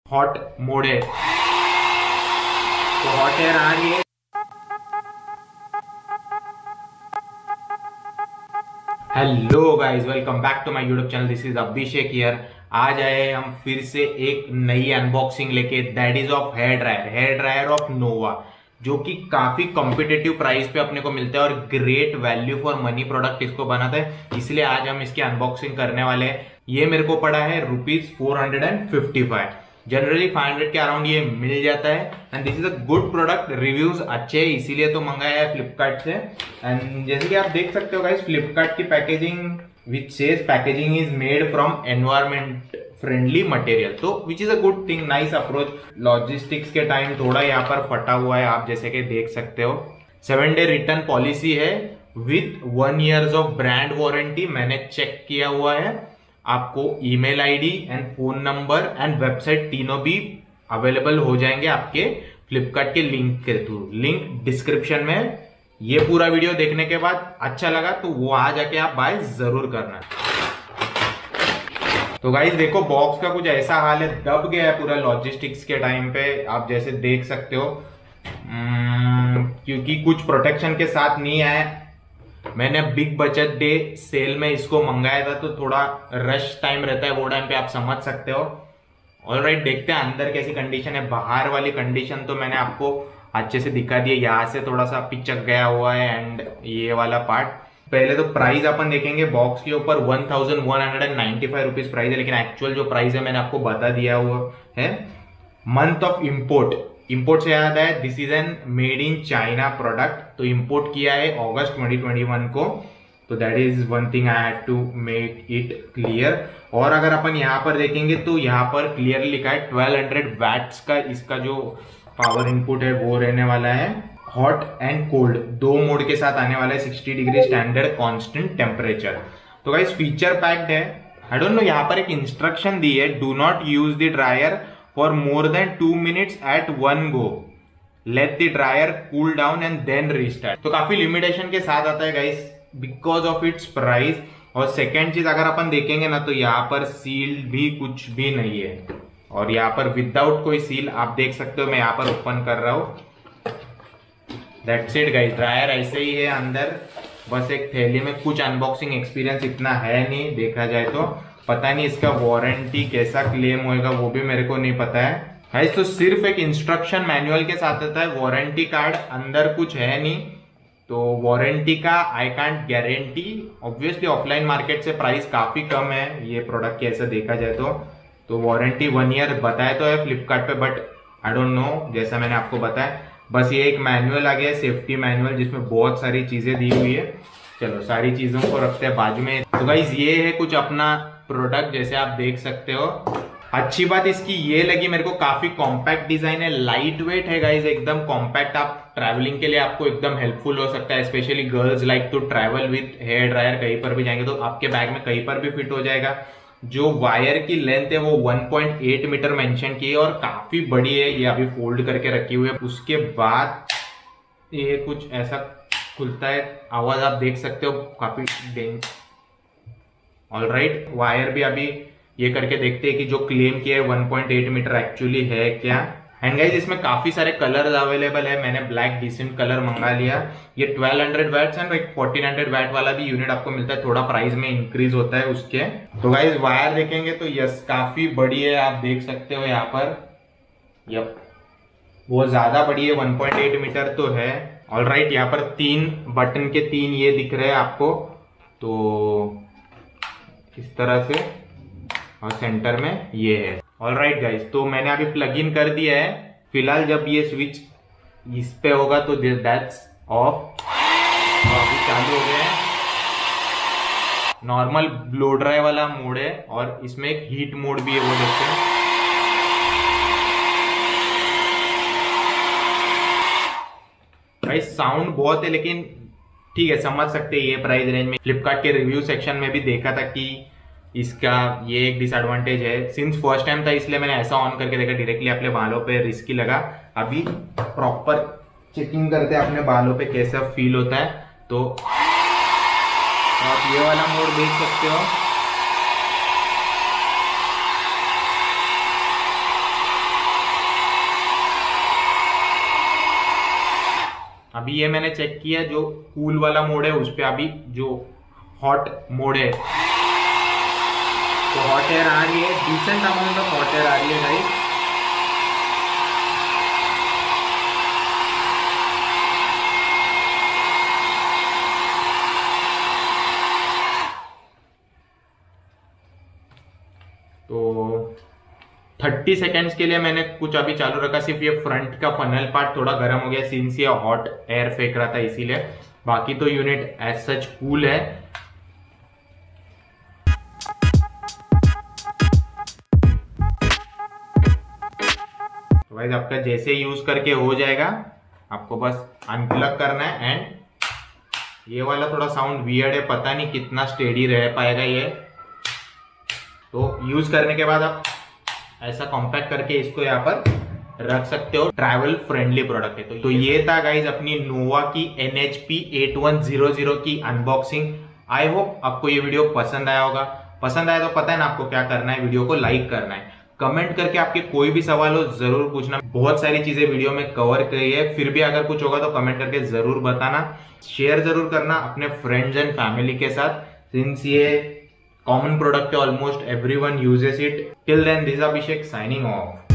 Hot mode है, तो hot air आ रही है। Hello guys, welcome back to my YouTube channel. This is Abhishek here. आज आए हम फिर से एक नई अनबॉक्सिंग लेके, that is of hair dryer of Nova, जो कि काफी कॉम्पिटेटिव प्राइस पे अपने को मिलता है और great value for money product इसको बनाता है। इसलिए आज हम इसकी अनबॉक्सिंग करने वाले हैं। ये मेरे को पड़ा है ₹455। जनरली 500 के अराउंड ये मिल जाता है and this is a good product. Reviews अच्छे हैं, इसीलिए तो मंगाया है फ्लिपकार्ट से। एंड जैसे कि आप देख सकते हो गाइस, फ्लिपकार्ट की packaging which says packaging is made from environment friendly material, तो which is a good thing, nice approach. Logistics के टाइम थोड़ा यहाँ पर फटा हुआ है, आप जैसे कि देख सकते हो। 7 डे रिटर्न पॉलिसी है with 1 years of brand warranty. मैंने चेक किया हुआ है। आपको email ID and phone number and website तीनों भी अवेलेबल हो जाएंगे आपके फ्लिपकार्ट के लिंक के थ्रू। लिंक डिस्क्रिप्शन में। ये पूरा वीडियो देखने के बाद अच्छा लगा तो वो आ जाके आप बाय जरूर करना। तो गाइस देखो, बॉक्स का कुछ ऐसा हाल है, दब गया है पूरा लॉजिस्टिक्स के टाइम पे, आप जैसे देख सकते हो। क्योंकि कुछ प्रोटेक्शन के साथ नहीं आया। मैंने बिग बचत डे सेल में इसको मंगाया था, तो थोड़ा रश टाइम रहता है, वो टाइम पे आप समझ सकते हो। ऑलराइट, देखते हैं अंदर कैसी कंडीशन है। बाहर वाली कंडीशन तो मैंने आपको अच्छे से दिखा दी है। यहाँ से थोड़ा सा पिचक गया हुआ है एंड ये वाला पार्ट। पहले तो प्राइस अपन देखेंगे। बॉक्स के ऊपर 1195 रुपीज प्राइस है, लेकिन एक्चुअल जो प्राइस है मैंने आपको बता दिया हुआ है। मंथ ऑफ इंपोर्ट से याद है, this is an made in China product. तो इंपोर्ट किया है अगस्त 2021 को। तो that is one thing I had to make it clear. और अगर अपन यहाँ पर देखेंगे तो यहाँ पर क्लियरली लिखा है 1200 वैट्स का इसका जो पावर इनपुट है वो रहने वाला है। हॉट एंड कोल्ड दो मोड के साथ आने वाला है। 60 डिग्री स्टैंडर्ड कांस्टेंट टेम्परेचर। तो गाइस फीचर पैक्ड है। आई डोंट नो, यहाँ पर एक इंस्ट्रक्शन दी है, do not use the dryer for more than 2 minutes at one go, let the dryer cool down and then restart। तो काफी limitation के साथ आता है guys because of its price. और सेकेंड चीज अगर अपन देखेंगे ना, तो यहाँ पर सील भी कुछ भी नहीं है, और यहाँ पर विदाउट कोई सील आप देख सकते हो। मैं यहाँ पर ओपन कर रहा हूं। दैट्स इट गाइस, ड्रायर ऐसे ही है अंदर, बस एक थैली में। कुछ अनबॉक्सिंग एक्सपीरियंस इतना है नहीं देखा जाए तो। पता नहीं इसका वारंटी कैसा क्लेम होएगा, वो भी मेरे को नहीं पता है गाइस। तो सिर्फ एक इंस्ट्रक्शन मैनुअल के साथ आता है, वारंटी कार्ड अंदर कुछ है नहीं। तो वारंटी का I can't guarantee. Obviously offline market से प्राइस काफी कम है ये प्रोडक्ट की, ऐसा देखा जाए तो वारंटी 1 ईयर बताया तो है फ्लिपकार्ट पे, बट आई डोंट नो। जैसा मैंने आपको बताया, बस ये एक मैनुअल आ गया है, सेफ्टी मैनुअल, जिसमें बहुत सारी चीजें दी हुई है। चलो सारी चीजों को रखते हैं बाजू में। तो गाइस ये है कुछ अपना प्रोडक्ट, जैसे आप देख सकते हो। अच्छी बात इसकी ये लगी मेरे को, काफी कॉम्पैक्ट डिजाइन है, लाइट वेट है गाइस, एकदम कॉम्पैक्ट। आप ट्रैवलिंग के लिए आपको एकदम हेल्पफुल हो सकता है। Specially girls like to travel with hair dryer, कहीं पर भी जाएंगे तो आपके बैग में कहीं पर भी फिट हो जाएगा। जो वायर की लेंथ है वो 1.8 मीटर मेंशन की है और काफी बड़ी है। ये अभी फोल्ड करके रखी हुई है। उसके बाद ये कुछ ऐसा खुलता है, आवाज आप देख सकते हो, काफी डेंस। ऑलराइट, वायर भी अभी ये करके देखते हैं कि जो क्लेम किया है 1.8 मीटर एक्चुअली है क्या। एंड गाइस इसमें काफी सारे कलर्स अवेलेबल है। मैंने ब्लैक डिसेंट कलर मंगा लिया। ये 1200 वैट्स एंड एक 1400 वैट वाला भी यूनिट आपको मिलता है, थोड़ा प्राइस में इंक्रीज होता है उसके। तो गाइस वायर देखेंगे तो यस काफी बड़ी है, आप देख सकते हो यहाँ पर। यप, वो ज्यादा बड़ी है, 1.8 मीटर तो है। ऑलराइट, यहाँ पर 3 बटन के 3 ये दिख रहे हैं आपको, तो इस तरह से, और सेंटर में ये है। ऑलराइट गाइस, तो मैंने अभी प्लग इन कर दिया है। फिलहाल जब ये स्विच इस पे होगा तो दैट्स ऑफ। अभी चालू हो गया है। नॉर्मल ब्लो ड्राई वाला मोड है और इसमें एक हीट मोड भी है, वो देखते हैं। भाई साउंड बहुत है, लेकिन ठीक है, समझ सकते हैं ये प्राइस रेंज में। फ्लिपकार्ट के रिव्यू सेक्शन में भी देखा था कि इसका ये एक डिसएडवांटेज है। सिंस फर्स्ट टाइम था इसलिए मैंने ऐसा ऑन करके देखा, डायरेक्टली अपने बालों पे रिस्की लगा। अभी प्रॉपर चेकिंग करते हैं अपने बालों पे कैसा फील होता है। तो आप ये वाला मोड देख सकते हो। अभी ये मैंने चेक किया, जो कूल वाला मोड है उस पे अभी जो हॉट मोड है तो हॉट एयर आ रही है, decent amount of hot air आ रही है गाइस। तो 30 सेकेंड्स के लिए मैंने कुछ अभी चालू रखा, सिर्फ ये फ्रंट का फनल पार्ट थोड़ा गर्म हो गया सिंस ये हॉट एयर फेंक रहा था इसीलिए, बाकी तो यूनिट एज सच कूल है। तो भाई आपका जैसे यूज करके हो जाएगा, आपको बस अनप्लग करना है। एंड ये वाला थोड़ा साउंड वियर्ड है, पता नहीं कितना स्टेडी रह पाएगा ये। तो यूज करने के बाद आप ऐसा कॉम्पैक्ट करके इसको यहाँ पर रख सकते हो। ट्रैवल फ्रेंडली प्रोडक्ट है। तो ये था गाइज अपनी नोवा की NHP 8100 की अनबॉक्सिंग। आई होप आपको ये वीडियो पसंद आया होगा। पसंद आया तो पता है ना आपको क्या करना है, वीडियो को लाइक करना है, कमेंट करके आपके कोई भी सवाल हो जरूर पूछना। बहुत सारी चीजें वीडियो में कवर करी है, फिर भी अगर कुछ होगा तो कमेंट करके जरूर बताना। शेयर जरूर करना अपने फ्रेंड्स एंड फैमिली के साथ, सिंस ये कॉमन प्रोडक्ट है, almost everyone uses it. Till then this is Abhishek signing of.